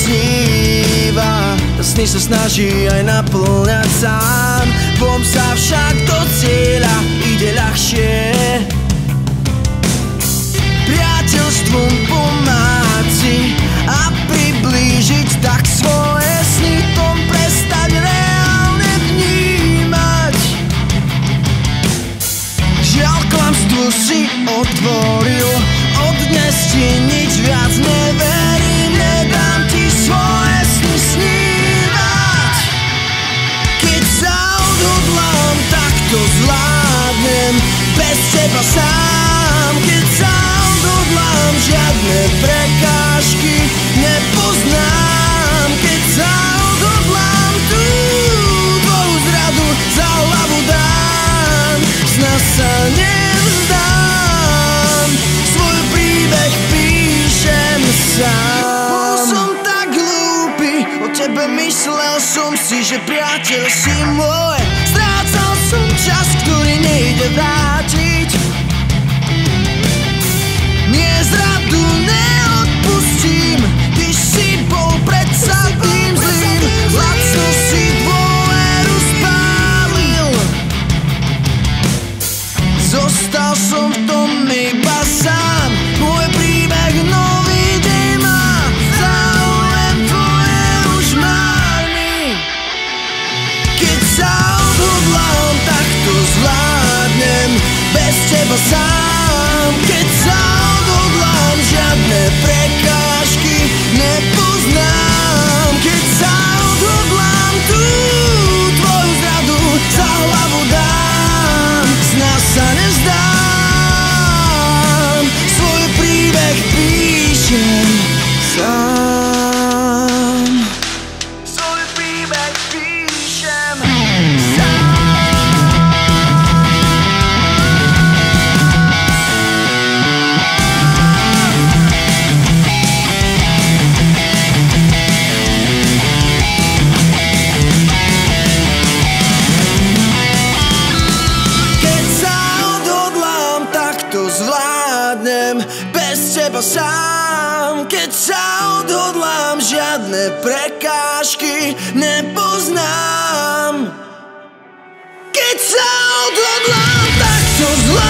sníva, sny sa snaží aj naplňať sám. Bom sa však do cieľa ide ľahšie. Priateľstvom pomáhať si a priblížiť tak svoje sny, tom prestať reálne vnímať. Žiaľ, klamstvo si otvoril, od dnes ti nič viac neverím, nedám ti svoje sny snívať. Keď sa odhodlám, tak to zvládnem, bez teba sám. Keď sa odhodlám, žiadne prekážky nepoznám. Keď sa odhodlám, tú tvoju zradu za hlavu dám, sna sa nevzdám, svoj príbeh píšem sám. Bol som tak hlúpy, o tebe myslel som si, že priateľ si môj. Strácal som čas, ktorý nejde vrátiť. Nie zradu neodpustím, ty si bol predsa tým zlým. Lacno si dôveru spálil, zostal som v tom iba sám. Môj príbeh nový deň má, záujem tvoje už márny. Keď sa odhodlám, tak to zvládnem, bez teba sám. Keď sa odhodlám, žiadne prekážky nepoznám. Keď sa odhodlám, tú tvoju zradu za hlavu dám, sna sa nevzdám, svoj príbeh píšem sám. Svoj príbeh píšem sám. Keď sa odhodlám, tak to zvládnem, bez teba sám. Keď sa odhodlám, žiadne prekážky nepoznám. Keď sa odhodlám, tak to zvládnem.